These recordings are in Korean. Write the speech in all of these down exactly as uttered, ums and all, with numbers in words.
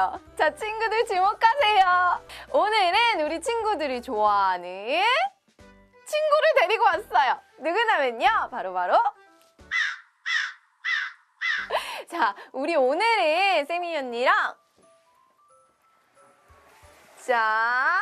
있어요. 자, 친구들 주목하세요. 오늘은 우리 친구들이 좋아하는 친구를 데리고 왔어요. 누구냐면요, 바로바로 자, 우리 오늘은 세미 언니랑 자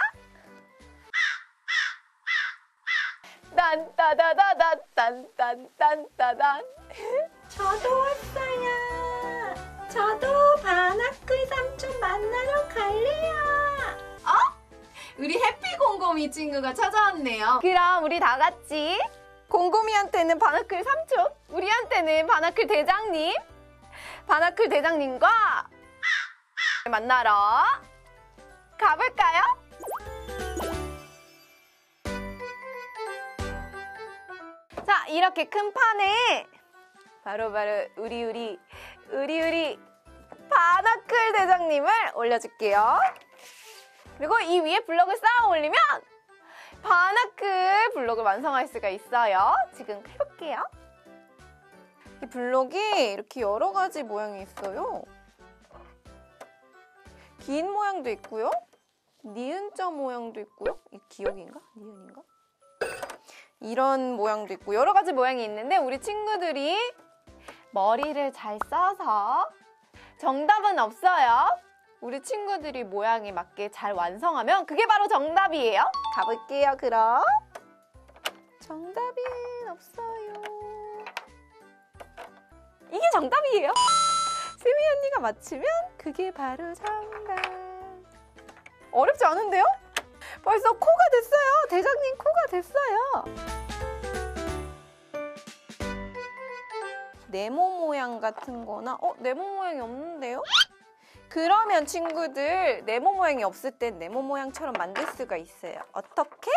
딴따다다다 딴딴딴따단 저도 왔어요. 저도 바나클 삼촌 만나러 갈래요. 어? 우리 해피곰곰이 친구가 찾아왔네요. 그럼 우리 다 같이 곰곰이한테는 바나클 삼촌, 우리한테는 바나클 대장님, 바나클 대장님과 만나러 가볼까요? 자, 이렇게 큰 판에 바로바로 우리 우리 우리 우리 바나클 대장님을 올려줄게요. 그리고 이 위에 블럭을 쌓아 올리면 바나클 블럭을 완성할 수가 있어요. 지금 해볼게요. 이 블럭이 이렇게 여러 가지 모양이 있어요. 긴 모양도 있고요. 니은자 모양도 있고요. 이 기억인가? 니은인가? 이런 모양도 있고 여러 가지 모양이 있는데 우리 친구들이 머리를 잘 써서 정답은 없어요. 우리 친구들이 모양에 맞게 잘 완성하면 그게 바로 정답이에요. 가볼게요, 그럼. 정답은 없어요. 이게 정답이에요. 세미 언니가 맞히면 그게 바로 정답. 어렵지 않은데요? 벌써 코가 됐어요. 대장님 코가 됐어요. 네모 모양 같은 거나 어? 네모 모양이 없는데요? 그러면 친구들 네모 모양이 없을 땐 네모 모양처럼 만들 수가 있어요. 어떻게?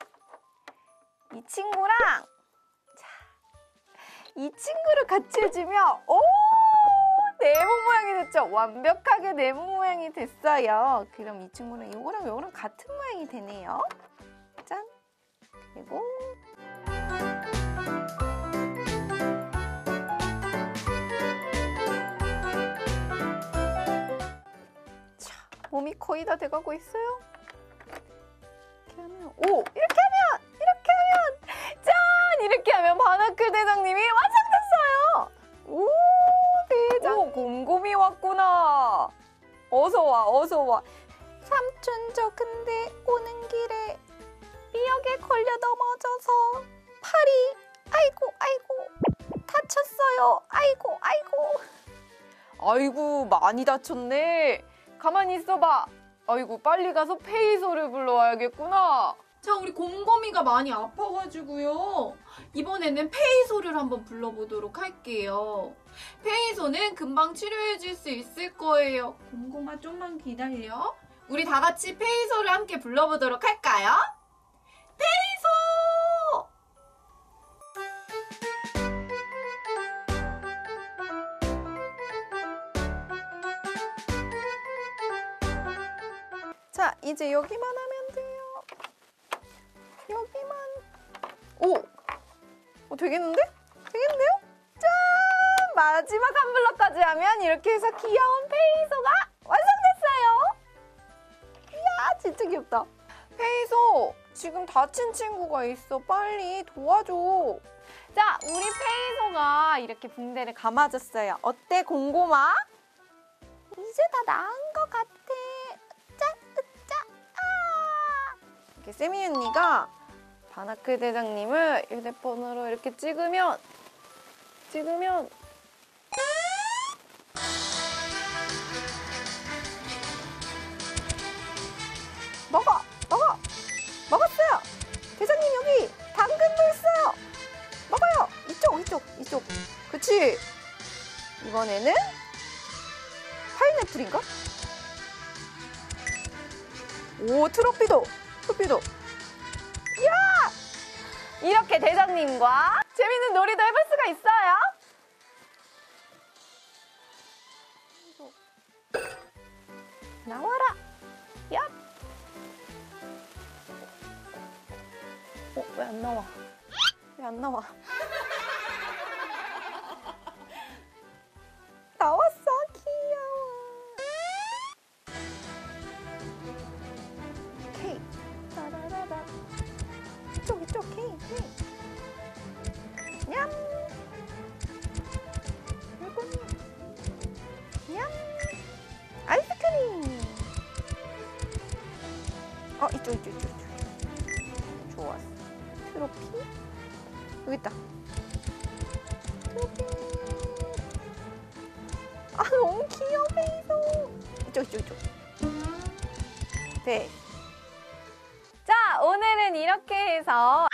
이 친구랑 자, 이 친구를 같이 해주면 오! 네모 모양이 됐죠? 완벽하게 네모 모양이 됐어요. 그럼 이 친구는 이거랑 이거랑 같은 모양이 되네요. 짠! 그리고 자, 몸이 거의 다 돼가고 있어요. 이렇게 하면 오! 이렇게 하면! 이렇게 하면! 짠! 이렇게 하면 바나클 대장님이 완성됐어요! 오! 대장! 오, 곰곰이 왔구나! 어서와, 어서와. 삼촌, 저 근데 오는 길에 미역에 걸려 넘어져서 팔이 아이고, 아이고, 다쳤어요. 아이고, 아이고. 아이고, 많이 다쳤네. 가만히 있어봐. 아이고, 빨리 가서 페이소를 불러와야겠구나. 자, 우리 곰곰이가 많이 아파가지고요. 이번에는 페이소를 한번 불러보도록 할게요. 페이소는 금방 치료해줄 수 있을 거예요. 곰곰아, 좀만 기다려. 우리 다 같이 페이소를 함께 불러보도록 할까요? 페이소! 자, 이제 여기만 하면 돼요. 여기만. 오! 어, 되겠는데? 되겠는데요? 짠! 마지막 한 블럭까지 하면 이렇게 해서 귀여운 페이소가 완성됐어요! 이야, 진짜 귀엽다. 페이소, 지금 다친 친구가 있어. 빨리 도와줘. 자, 우리 페이소가 이렇게 붕대를 감아줬어요. 어때, 곰곰아? 이제 다 나은 것 같아. 으짜, 으짜, 아! 이렇게 세미 언니가 바나클 대장님을 휴대폰으로 이렇게 찍으면 찍으면 먹어! 먹어! 먹었어요! 대장님 여기 당근도 있어요! 먹어요! 이쪽 이쪽 이쪽 그치? 이번에는 파인애플인가? 오, 트로피도! 트로피도! 이야! 이렇게 대장님과 재밌는 놀이도 해볼 수가 있어요. 나와라! 얍! 어, 왜 안 나와? 왜 안 나와? 나왔어, 귀여워. 오케이, 오케이. 냠. 이건 냠. 아이스크림. 어, 이쪽, 이쪽, 이쪽, 이쪽. 좋았어. 트로피. 여기 있다. 트로피. 아, 너무 귀여워, 페이소. 이쪽, 이쪽, 이쪽. 네. 자, 오늘은 이렇게 해서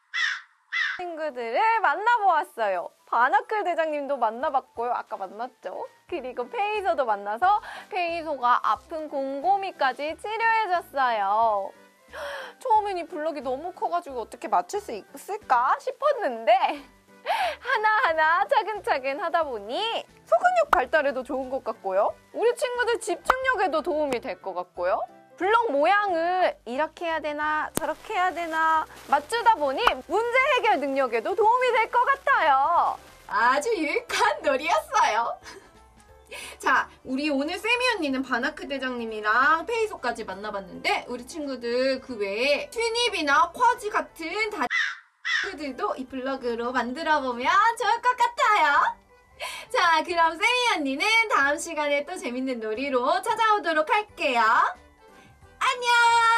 친구들을 만나보았어요. 바나클 대장님도 만나봤고요. 아까 만났죠? 그리고 페이소도 만나서 페이소가 아픈 곰곰이까지 치료해줬어요. 처음엔 이 블럭이 너무 커가지고 어떻게 맞출 수 있을까 싶었는데 하나하나 차근차근 하다 보니 소근육 발달에도 좋은 것 같고요. 우리 친구들 집중력에도 도움이 될 것 같고요. 블럭 모양을 이렇게 해야 되나 저렇게 해야 되나 맞추다 보니 문제 해결 능력에도 도움이 될 것 같아요. 아주 유익한 놀이였어요. 자, 우리 오늘 세미 언니는 바나크 대장님이랑 페이소까지 만나봤는데 우리 친구들 그 외에 튜닙이나 쿼지 같은 다들도 이 블럭으로 만들어보면 좋을 것 같아요. 자, 그럼 세미 언니는 다음 시간에 또 재밌는 놀이로 찾아오도록 할게요. 안녕!